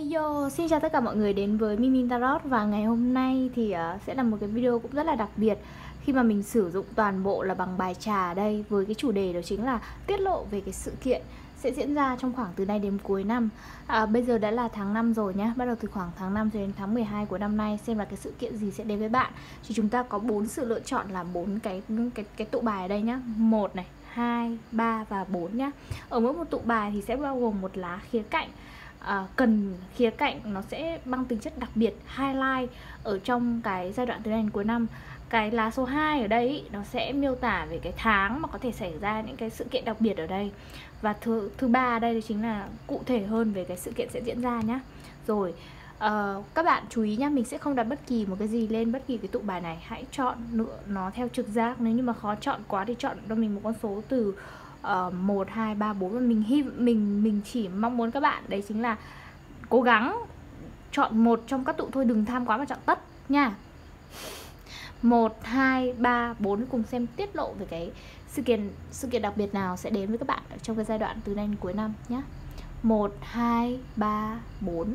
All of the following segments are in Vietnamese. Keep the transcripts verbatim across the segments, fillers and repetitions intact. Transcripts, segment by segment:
Yo, xin chào tất cả mọi người đến với Mimin Tarot. Và ngày hôm nay thì uh, sẽ là một cái video cũng rất là đặc biệt, khi mà mình sử dụng toàn bộ là bằng bài trà ở đây, với cái chủ đề đó chính là tiết lộ về cái sự kiện sẽ diễn ra trong khoảng từ nay đến cuối năm. à, Bây giờ đã là tháng năm rồi nhé, bắt đầu từ khoảng tháng năm cho đến tháng mười hai của năm nay, xem là cái sự kiện gì sẽ đến với bạn. Thì chúng ta có bốn sự lựa chọn là bốn cái cái cái tụ bài ở đây nhá, một này, hai, ba và bốn nhá. Ở mỗi một tụ bài thì sẽ bao gồm một lá khía cạnh. À, cần khía cạnh nó sẽ mang tính chất đặc biệt, highlight ở trong cái giai đoạn từ nay đến cuối năm. Cái lá số hai ở đây ý, nó sẽ miêu tả về cái tháng mà có thể xảy ra những cái sự kiện đặc biệt ở đây. Và thứ thứ ba ở đây chính là cụ thể hơn về cái sự kiện sẽ diễn ra nhá. Rồi uh, các bạn chú ý nhá, mình sẽ không đặt bất kỳ một cái gì lên bất kỳ cái tụ bài này. Hãy chọn lựa nó theo trực giác. Nếu như mà khó chọn quá thì chọn cho mình một con số từ Uh, một, hai, ba, bốn. Và mình hy mình mình chỉ mong muốn các bạn đấy chính là cố gắng chọn một trong các tụ thôi, đừng tham quá mà chọn tất nha. Một, hai, ba, bốn, cùng xem tiết lộ về cái sự kiện sự kiện đặc biệt nào sẽ đến với các bạn ở trong cái giai đoạn từ nay đến cuối năm nhé. Một, hai, ba, bốn.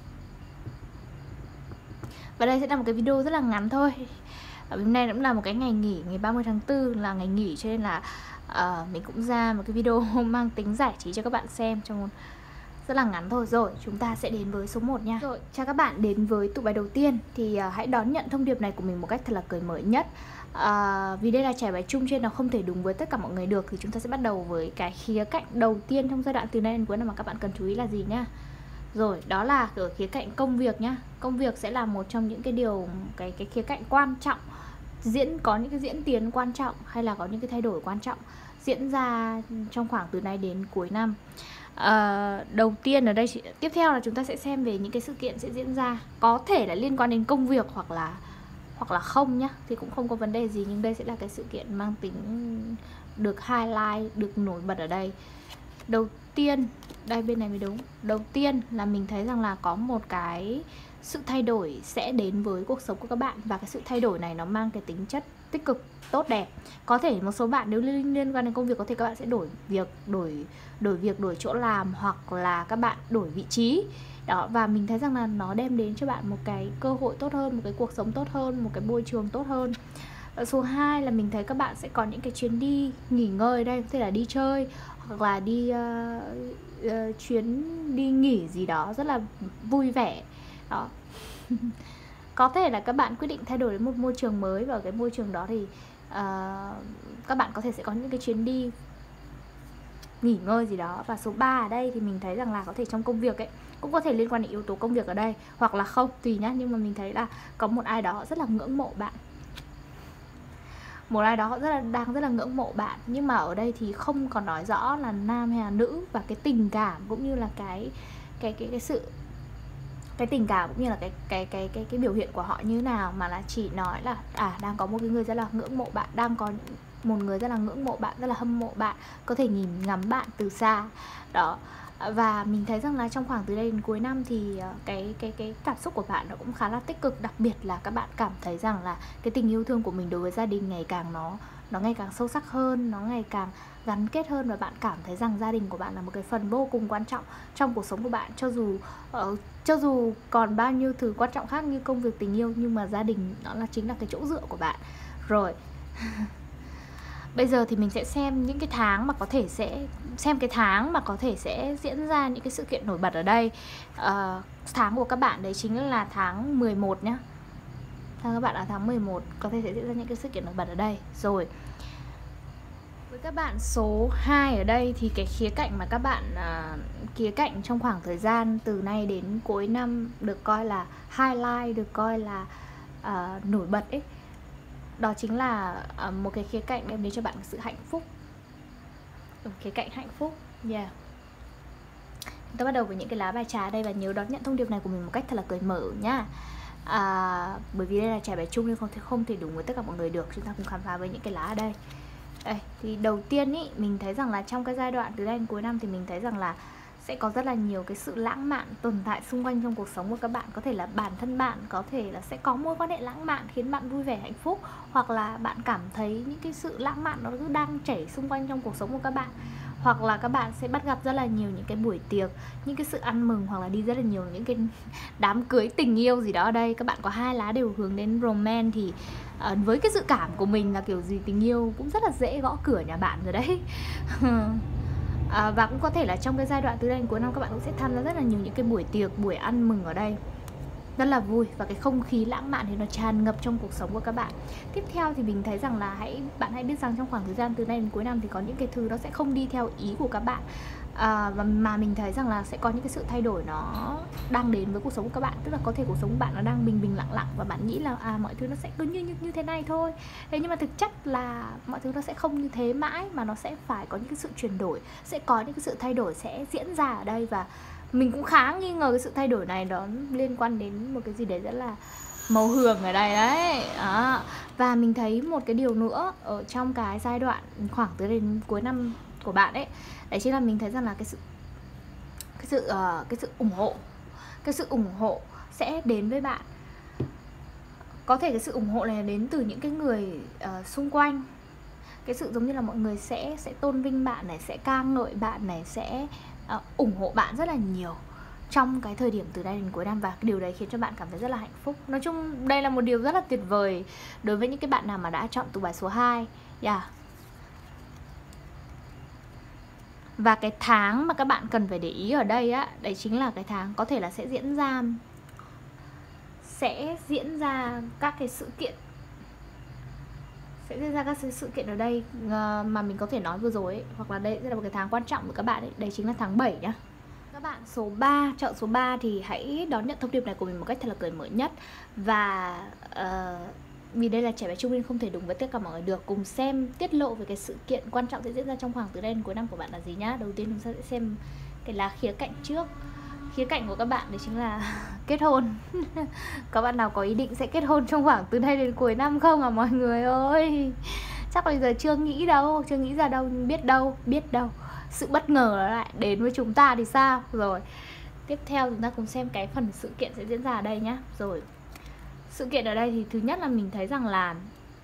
Và đây sẽ là một cái video rất là ngắn thôi. Hôm nay cũng là một cái ngày nghỉ, ngày ba mươi tháng tư là ngày nghỉ, cho nên là uh, mình cũng ra một cái video mang tính giải trí cho các bạn xem trong rất là ngắn thôi. Rồi chúng ta sẽ đến với số một nha. Rồi chào các bạn đến với tụ bài đầu tiên. Thì uh, hãy đón nhận thông điệp này của mình một cách thật là cởi mở nhất. uh, Vì đây là trải bài chung trên nó không thể đúng với tất cả mọi người được, thì chúng ta sẽ bắt đầu với cái khía cạnh đầu tiên trong giai đoạn từ nay đến cuối năm mà các bạn cần chú ý là gì nhá. Rồi, đó là ở khía cạnh công việc nhá. Công việc sẽ là một trong những cái điều, cái cái khía cạnh quan trọng, diễn có những cái diễn tiến quan trọng hay là có những cái thay đổi quan trọng diễn ra trong khoảng từ nay đến cuối năm. à, Đầu tiên ở đây, tiếp theo là chúng ta sẽ xem về những cái sự kiện sẽ diễn ra, có thể là liên quan đến công việc hoặc là hoặc là không nhá, thì cũng không có vấn đề gì. Nhưng đây sẽ là cái sự kiện mang tính được highlight, được nổi bật ở đây. Đầu tiên, đây bên này mới đúng. Đầu tiên là mình thấy rằng là có một cái sự thay đổi sẽ đến với cuộc sống của các bạn. Và cái sự thay đổi này nó mang cái tính chất tích cực, tốt đẹp. Có thể một số bạn nếu liên, liên quan đến công việc, có thể các bạn sẽ đổi việc, đổi đổi việc, đổi chỗ làm, hoặc là các bạn đổi vị trí. Đó, và mình thấy rằng là nó đem đến cho bạn một cái cơ hội tốt hơn, một cái cuộc sống tốt hơn, một cái môi trường tốt hơn. Số hai là mình thấy các bạn sẽ có những cái chuyến đi nghỉ ngơi đây, có thể là đi chơi hoặc là đi uh, uh, chuyến đi nghỉ gì đó rất là vui vẻ. Đó. Có thể là các bạn quyết định thay đổi đến một môi trường mới, và ở cái môi trường đó thì uh, các bạn có thể sẽ có những cái chuyến đi nghỉ ngơi gì đó. Và số ba ở đây thì mình thấy rằng là có thể trong công việc ấy, cũng có thể liên quan đến yếu tố công việc ở đây, hoặc là không, tùy nhá. Nhưng mà mình thấy là có một ai đó rất là ngưỡng mộ bạn, một ai đó rất là đang rất là ngưỡng mộ bạn. Nhưng mà ở đây thì không còn nói rõ là nam hay là nữ, và cái tình cảm cũng như là cái cái cái cái sự cái tình cảm cũng như là cái cái cái cái cái biểu hiện của họ như nào, mà là chỉ nói là à đang có một cái người rất là ngưỡng mộ bạn, đang có một người rất là ngưỡng mộ bạn, rất là hâm mộ bạn, có thể nhìn ngắm bạn từ xa. Đó. Và mình thấy rằng là trong khoảng từ đây đến cuối năm thì cái cái cái cảm xúc của bạn nó cũng khá là tích cực, đặc biệt là các bạn cảm thấy rằng là cái tình yêu thương của mình đối với gia đình ngày càng nó nó ngày càng sâu sắc hơn, nó ngày càng gắn kết hơn, và bạn cảm thấy rằng gia đình của bạn là một cái phần vô cùng quan trọng trong cuộc sống của bạn. Cho dù uh, cho dù còn bao nhiêu thứ quan trọng khác như công việc, tình yêu, nhưng mà gia đình nó là chính là cái chỗ dựa của bạn. Rồi. Bây giờ thì mình sẽ xem những cái tháng mà có thể sẽ xem cái tháng mà có thể sẽ diễn ra những cái sự kiện nổi bật ở đây. uh, Tháng của các bạn đấy chính là tháng mười một nhá. Tháng các bạn là tháng mười một, có thể sẽ diễn ra những cái sự kiện nổi bật ở đây. Rồi, với các bạn số hai ở đây thì cái khía cạnh mà các bạn uh, khía cạnh trong khoảng thời gian từ nay đến cuối năm được coi là highlight, được coi là uh, nổi bật ấy, đó chính là uh, một cái khía cạnh đem đến cho bạn sự hạnh phúc. Ở khía cạnh hạnh phúc. Yeah. Chúng ta bắt đầu với những cái lá bài trà đây, và nhớ đón nhận thông điệp này của mình một cách thật là cởi mở nhá. À, bởi vì đây là trải bài chung nên không thể không thể đúng với tất cả mọi người được. Chúng ta cùng khám phá với những cái lá ở đây. Đây, thì đầu tiên ý, mình thấy rằng là trong cái giai đoạn từ đây đến cuối năm thì mình thấy rằng là sẽ có rất là nhiều cái sự lãng mạn tồn tại xung quanh trong cuộc sống của các bạn. Có thể là bản thân bạn có thể là sẽ có mối quan hệ lãng mạn khiến bạn vui vẻ hạnh phúc, hoặc là bạn cảm thấy những cái sự lãng mạn nó cứ đang chảy xung quanh trong cuộc sống của các bạn, hoặc là các bạn sẽ bắt gặp rất là nhiều những cái buổi tiệc, những cái sự ăn mừng, hoặc là đi rất là nhiều những cái đám cưới tình yêu gì đó ở đây. Các bạn có hai lá đều hướng đến romance thì uh, với cái dự cảm của mình là kiểu gì tình yêu cũng rất là dễ gõ cửa nhà bạn rồi đấy. À, và cũng có thể là trong cái giai đoạn từ đây đến cuối năm các bạn cũng sẽ tham gia rất là nhiều những cái buổi tiệc, buổi ăn mừng ở đây rất là vui, và cái không khí lãng mạn thì nó tràn ngập trong cuộc sống của các bạn. Tiếp theo thì mình thấy rằng là hãy bạn hãy biết rằng trong khoảng thời gian từ nay đến cuối năm thì có những cái thứ nó sẽ không đi theo ý của các bạn, à, và mà mình thấy rằng là sẽ có những cái sự thay đổi nó đang đến với cuộc sống của các bạn. Tức là có thể cuộc sống của bạn nó đang bình bình lặng lặng và bạn nghĩ là à mọi thứ nó sẽ cứ như như, như thế này thôi. Thế nhưng mà thực chất là mọi thứ nó sẽ không như thế mãi, mà nó sẽ phải có những cái sự chuyển đổi, sẽ có những cái sự thay đổi sẽ diễn ra ở đây. Và mình cũng khá nghi ngờ cái sự thay đổi này đó liên quan đến một cái gì đấy rất là màu hường ở đây đấy. Đó. Và mình thấy một cái điều nữa ở trong cái giai đoạn khoảng tới đến cuối năm của bạn ấy, đấy chính là mình thấy rằng là cái sự cái sự uh, cái sự ủng hộ, cái sự ủng hộ sẽ đến với bạn. Có thể cái sự ủng hộ này đến từ những cái người uh, xung quanh. Cái sự giống như là mọi người sẽ sẽ tôn vinh bạn này, sẽ ca ngợi bạn này, sẽ uh, ủng hộ bạn rất là nhiều trong cái thời điểm từ đây đến cuối năm, và cái điều đấy khiến cho bạn cảm thấy rất là hạnh phúc. Nói chung đây là một điều rất là tuyệt vời đối với những cái bạn nào mà đã chọn tụ bài số hai. Yeah. Và cái tháng mà các bạn cần phải để ý ở đây á, đấy chính là cái tháng có thể là sẽ diễn ra sẽ diễn ra các cái sự kiện sẽ diễn ra các sự kiện ở đây uh, mà mình có thể nói vừa rồi ấy. Hoặc là đây sẽ là một cái tháng quan trọng của các bạn ấy. Đấy chính là tháng bảy nhá. Các bạn số ba, chọn số ba thì hãy đón nhận thông điệp này của mình một cách thật là cởi mở nhất. Và uh, vì đây là trẻ bé trung nên không thể đúng với tất cả mọi người được. Cùng xem tiết lộ về cái sự kiện quan trọng sẽ diễn ra trong khoảng từ đây đến cuối năm của bạn là gì nhá. Đầu tiên chúng ta sẽ xem cái lá khía cạnh trước. Khía cạnh của các bạn đấy chính là kết hôn. Các bạn nào có ý định sẽ kết hôn trong khoảng từ đây đến cuối năm không à mọi người ơi? Chắc bây giờ chưa nghĩ đâu, chưa nghĩ ra đâu, biết đâu, biết đâu. Sự bất ngờ nó lại đến với chúng ta thì sao? Rồi, tiếp theo chúng ta cùng xem cái phần sự kiện sẽ diễn ra ở đây nhá. Rồi, sự kiện ở đây thì thứ nhất là mình thấy rằng là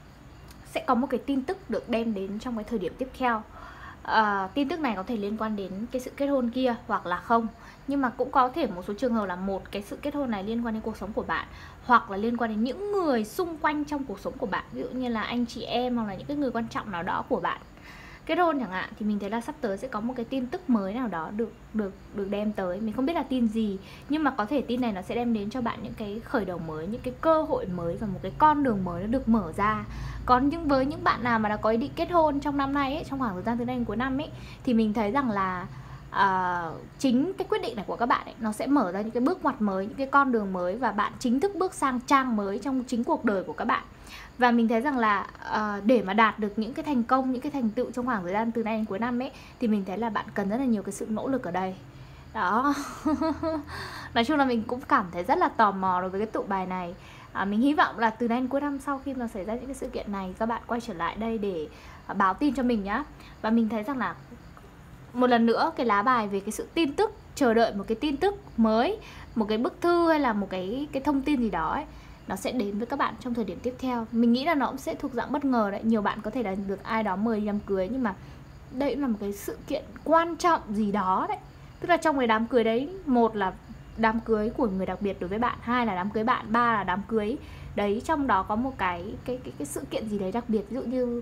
sẽ có một cái tin tức được đem đến trong cái thời điểm tiếp theo. À, tin tức này có thể liên quan đến cái sự kết hôn kia hoặc là không. Nhưng mà cũng có thể một số trường hợp là một cái sự kết hôn này liên quan đến cuộc sống của bạn, hoặc là liên quan đến những người xung quanh trong cuộc sống của bạn. Ví dụ như là anh chị em hoặc là những cái người quan trọng nào đó của bạn kết hôn chẳng hạn, thì mình thấy là sắp tới sẽ có một cái tin tức mới nào đó được được được đem tới. Mình không biết là tin gì, nhưng mà có thể tin này nó sẽ đem đến cho bạn những cái khởi đầu mới, những cái cơ hội mới và một cái con đường mới nó được mở ra. Còn những với những bạn nào mà đã có ý định kết hôn trong năm nay ấy, trong khoảng thời gian từ nay đến cuối năm ấy, thì mình thấy rằng là uh, chính cái quyết định này của các bạn ấy, nó sẽ mở ra những cái bước ngoặt mới, những cái con đường mới, và bạn chính thức bước sang trang mới trong chính cuộc đời của các bạn. Và mình thấy rằng là uh, để mà đạt được những cái thành công, những cái thành tựu trong khoảng thời gian từ nay đến cuối năm ấy, thì mình thấy là bạn cần rất là nhiều cái sự nỗ lực ở đây. Đó. Nói chung là mình cũng cảm thấy rất là tò mò đối với cái tụ bài này. à, Mình hy vọng là từ nay đến cuối năm, sau khi mà xảy ra những cái sự kiện này, các bạn quay trở lại đây để uh, báo tin cho mình nhá. Và mình thấy rằng là một lần nữa cái lá bài về cái sự tin tức, chờ đợi một cái tin tức mới, một cái bức thư hay là một cái, cái thông tin gì đó ấy, nó sẽ đến với các bạn trong thời điểm tiếp theo. Mình nghĩ là nó cũng sẽ thuộc dạng bất ngờ đấy. Nhiều bạn có thể là được ai đó mời đi đám cưới, nhưng mà đây cũng là một cái sự kiện quan trọng gì đó đấy. Tức là trong cái đám cưới đấy, một là đám cưới của người đặc biệt đối với bạn, hai là đám cưới bạn, ba là đám cưới đấy trong đó có một cái cái cái cái sự kiện gì đấy đặc biệt. Ví dụ như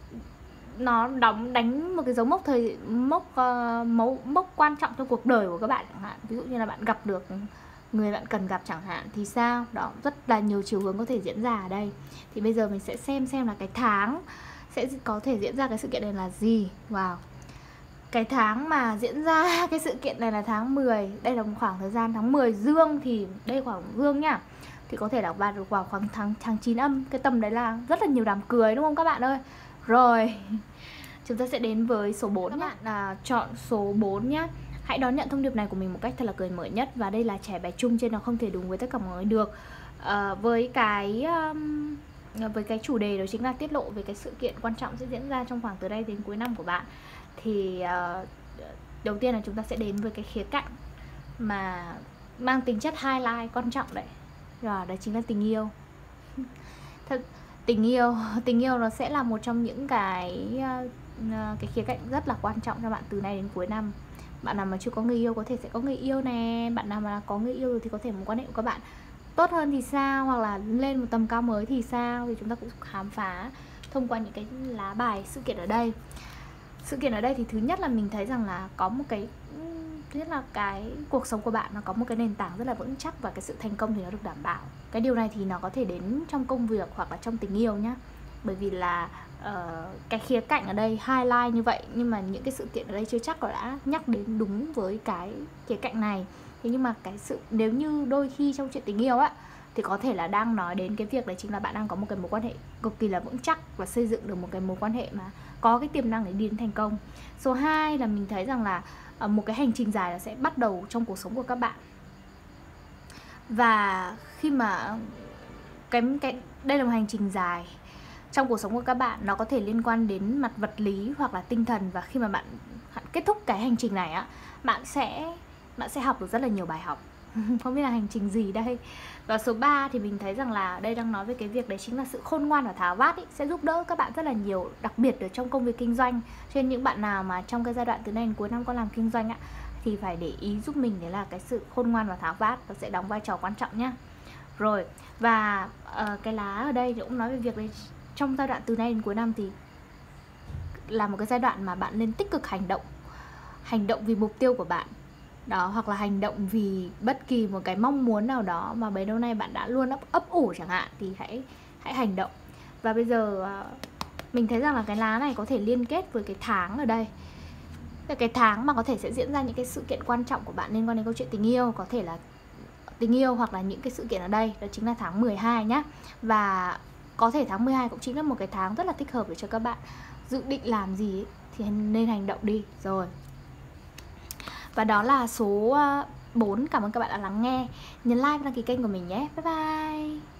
nó đóng đánh một cái dấu mốc thời mốc uh, mốc, mốc quan trọng trong cuộc đời của các bạn chẳng hạn. Ví dụ như là bạn gặp được người bạn cần gặp chẳng hạn thì sao. Đó, rất là nhiều chiều hướng có thể diễn ra ở đây. Thì bây giờ mình sẽ xem xem là cái tháng sẽ có thể diễn ra cái sự kiện này là gì. Wow. Cái tháng mà diễn ra cái sự kiện này là tháng mười. Đây là một khoảng thời gian tháng mười dương, thì đây khoảng dương nhá. Thì có thể là bạn được vào khoảng tháng, tháng chín âm. Cái tầm đấy là rất là nhiều đám cưới đúng không các bạn ơi. Rồi, chúng ta sẽ đến với số bốn. Các nhá. Bạn à, chọn số bốn nhá. Hãy đón nhận thông điệp này của mình một cách thật là cởi mở nhất. Và đây là trẻ bé chung trên nó không thể đúng với tất cả mọi người được. à, Với cái um, với cái chủ đề đó chính là tiết lộ về cái sự kiện quan trọng sẽ diễn ra trong khoảng từ đây đến cuối năm của bạn. Thì uh, đầu tiên là chúng ta sẽ đến với cái khía cạnh mà mang tính chất highlight quan trọng đấy. Rồi, đó chính là tình yêu. Thật, tình yêu tình yêu nó sẽ là một trong những cái cái khía cạnh rất là quan trọng cho bạn từ nay đến cuối năm. Bạn nào mà chưa có người yêu có thể sẽ có người yêu nè, bạn nào mà có người yêu rồi thì có thể mối quan hệ của các bạn tốt hơn thì sao, hoặc là lên một tầm cao mới thì sao, thì chúng ta cũng khám phá thông qua những cái lá bài sự kiện ở đây. Sự kiện ở đây thì thứ nhất là mình thấy rằng là có một cái, thứ nhất là cái cuộc sống của bạn nó có một cái nền tảng rất là vững chắc và cái sự thành công thì nó được đảm bảo. Cái điều này thì nó có thể đến trong công việc hoặc là trong tình yêu nhá. Bởi vì là uh, cái khía cạnh ở đây highlight như vậy, nhưng mà những cái sự kiện ở đây chưa chắc là đã nhắc đến đúng với cái khía cạnh này. Thế nhưng mà cái sự, nếu như đôi khi trong chuyện tình yêu á, thì có thể là đang nói đến cái việc đấy chính là bạn đang có một cái mối quan hệ cực kỳ là vững chắc và xây dựng được một cái mối quan hệ mà có cái tiềm năng để đi đến thành công. Số hai là mình thấy rằng là uh, một cái hành trình dài là sẽ bắt đầu trong cuộc sống của các bạn. Và khi mà cái, cái đây là một hành trình dài trong cuộc sống của các bạn, nó có thể liên quan đến mặt vật lý hoặc là tinh thần. Và khi mà bạn kết thúc cái hành trình này á, bạn sẽ bạn sẽ học được rất là nhiều bài học. Không biết là hành trình gì đây. Và số ba thì mình thấy rằng là đây đang nói về cái việc đấy chính là sự khôn ngoan và tháo vát ý, sẽ giúp đỡ các bạn rất là nhiều, đặc biệt ở trong công việc kinh doanh. Cho nên những bạn nào mà trong cái giai đoạn từ nay đến cuối năm có làm kinh doanh á, thì phải để ý giúp mình, đấy là cái sự khôn ngoan và tháo vát, nó sẽ đóng vai trò quan trọng nhá. Rồi, và uh, cái lá ở đây thì cũng nói về việc đấy, trong giai đoạn từ nay đến cuối năm thì là một cái giai đoạn mà bạn nên tích cực hành động. Hành động vì mục tiêu của bạn đó, hoặc là hành động vì bất kỳ một cái mong muốn nào đó mà bấy lâu nay bạn đã luôn ấp, ấp ủ chẳng hạn, thì hãy hãy hành động. Và bây giờ mình thấy rằng là cái lá này có thể liên kết với cái tháng ở đây, cái tháng mà có thể sẽ diễn ra những cái sự kiện quan trọng của bạn liên quan đến câu chuyện tình yêu, có thể là tình yêu hoặc là những cái sự kiện ở đây, đó chính là tháng mười hai nhá. Và có thể tháng mười hai cũng chính là một cái tháng rất là thích hợp để cho các bạn dự định làm gì ấy, thì nên hành động đi. Rồi, và đó là số bốn. Cảm ơn các bạn đã lắng nghe. Nhấn like và đăng ký kênh của mình nhé. Bye bye.